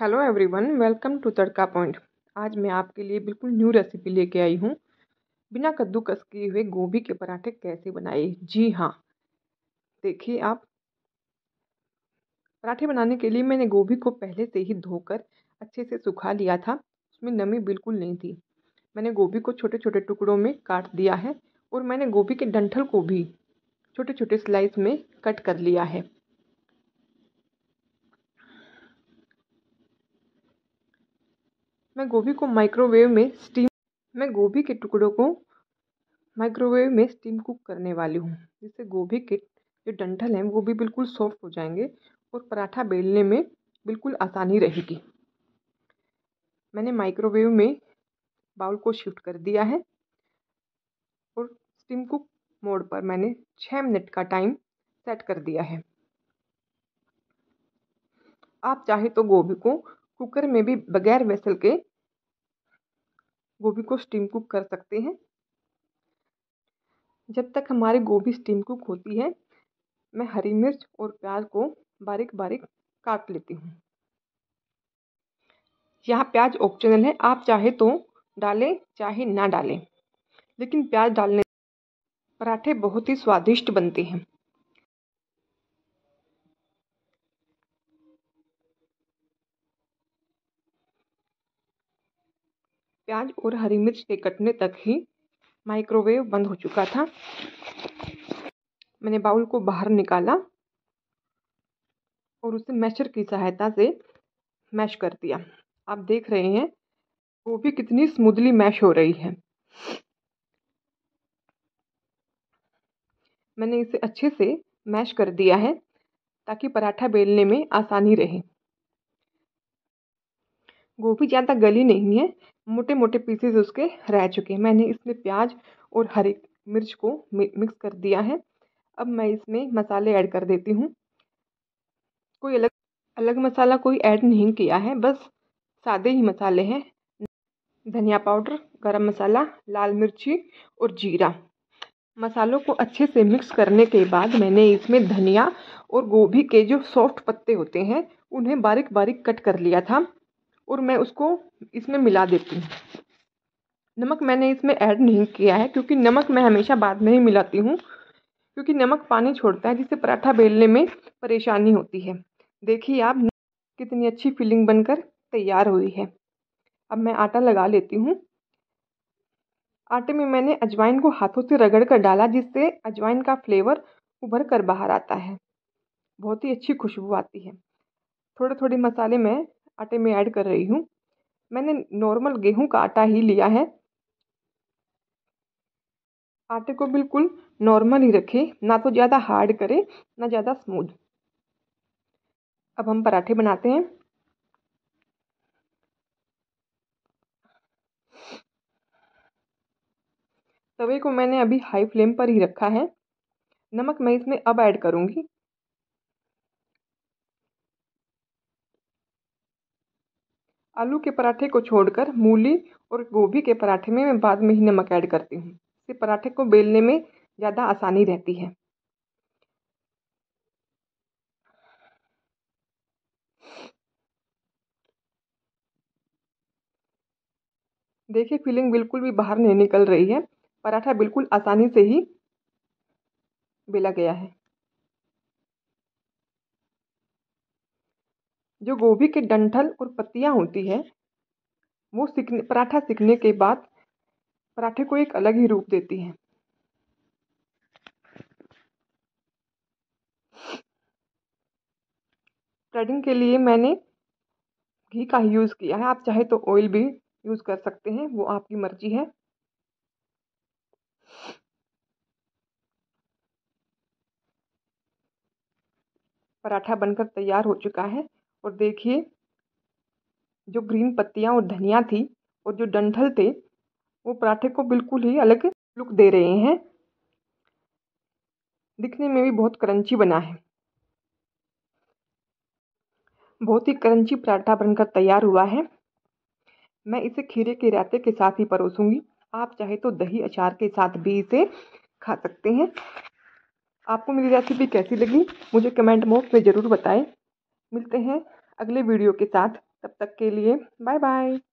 Hello everyone, welcome to Tadka point. आज मैं आपके लिए बिल्कुल न्यू रेसिपी लेके आई हूँ। बिना कद्दूकस किए हुए गोभी के पराठे कैसे बनाए। जी हाँ, देखिए आप। पराठे बनाने के लिए मैंने गोभी को पहले से ही धोकर अच्छे से सुखा लिया था। उसमें नमी बिल्कुल नहीं थी। मैंने गोभी को छोटे छोटे टुकड़ों में काट दिया है और मैंने गोभी के डंठल को भी छोटे छोटे स्लाइस में कट कर लिया है। मैं गोभी के टुकड़ों को माइक्रोवेव में स्टीम कुक करने वाली हूँ, जिससे गोभी के जो डंठल हैं वो भी बिल्कुल सॉफ्ट हो जाएंगे और पराठा बेलने में बिल्कुल आसानी रहेगी। मैंने माइक्रोवेव में बाउल को शिफ्ट कर दिया है और स्टीम कुक मोड पर मैंने 6 मिनट का टाइम सेट कर दिया है। आप चाहे तो गोभी को कुकर में भी बगैर वेसल के गोभी को स्टीम कुक कर सकते हैं। जब तक हमारी गोभी स्टीम कुक होती है, मैं हरी मिर्च और प्याज को बारीक बारीक काट लेती हूँ। यहाँ प्याज ऑप्शनल है, आप चाहे तो डालें चाहे ना डालें, लेकिन प्याज डालने से पराठे बहुत ही स्वादिष्ट बनते हैं। प्याज और हरी मिर्च के कटने तक ही माइक्रोवेव बंद हो चुका था। मैंने बाउल को बाहर निकाला और उसे मैशर की सहायता से मैश कर दिया। आप देख रहे हैं गोभी कितनी स्मूथली मैश हो रही है। मैंने इसे अच्छे से मैश कर दिया है ताकि पराठा बेलने में आसानी रहे। गोभी ज़्यादा गली नहीं है, मोटे मोटे पीसेस उसके रह चुके हैं। मैंने इसमें प्याज और हरी मिर्च को मिक्स कर दिया है। अब मैं इसमें मसाले ऐड कर देती हूँ। कोई अलग अलग मसाला कोई ऐड नहीं किया है, बस सादे ही मसाले हैं। धनिया पाउडर, गरम मसाला, लाल मिर्ची और जीरा। मसालों को अच्छे से मिक्स करने के बाद मैंने इसमें धनिया और गोभी के जो सॉफ्ट पत्ते होते हैं उन्हें बारीक बारीक कट कर लिया था और मैं उसको इसमें मिला देती हूँ। नमक मैंने इसमें ऐड नहीं किया है, क्योंकि नमक मैं हमेशा बाद में ही मिलाती हूँ, क्योंकि नमक पानी छोड़ता है जिससे पराठा बेलने में परेशानी होती है। देखिए आप, कितनी अच्छी फिलिंग बनकर तैयार हुई है। अब मैं आटा लगा लेती हूँ। आटे में मैंने अजवाइन को हाथों से रगड़ कर डाला, जिससे अजवाइन का फ्लेवर उभर कर बाहर आता है। बहुत ही अच्छी खुशबू आती है। थोड़े थोड़े मसाले मैं आटे में ऐड कर रही हूँ। मैंने नॉर्मल गेहूं का आटा ही लिया है। आटे को बिल्कुल नॉर्मल ही रखें, ना तो ज़्यादा हार्ड करे ना ज़्यादा स्मूथ। अब हम पराठे बनाते हैं। तवे को मैंने अभी हाई फ्लेम पर ही रखा है। नमक मैं इसमें अब ऐड करूँगी। आलू के पराठे को छोड़कर मूली और गोभी के पराठे में मैं बाद में ही नमक ऐड करती हूँ। इससे पराठे को बेलने में ज़्यादा आसानी रहती है। देखिए फिलिंग बिल्कुल भी बाहर नहीं निकल रही है। पराठा बिल्कुल आसानी से ही बेला गया है। जो गोभी के डंठल और पत्तियां होती है वो पराठा सिकने के बाद पराठे को एक अलग ही रूप देती है। स्प्रेडिंग के लिए मैंने घी का ही यूज़ किया है। आप चाहे तो ऑयल भी यूज़ कर सकते हैं, वो आपकी मर्जी है। पराठा बनकर तैयार हो चुका है और देखिए जो ग्रीन पत्तियां और धनिया थी और जो डंठल थे वो पराठे को बिल्कुल ही अलग लुक दे रहे हैं। दिखने में भी बहुत क्रंची बना है। बहुत ही क्रंची पराठा बनकर तैयार हुआ है। मैं इसे खीरे के रायते के साथ ही परोसूंगी। आप चाहे तो दही अचार के साथ भी इसे खा सकते हैं। आपको मेरी रेसिपी कैसी लगी मुझे कमेंट बॉक्स में ज़रूर बताएं। मिलते हैं अगले वीडियो के साथ। तब तक के लिए बाय बाय।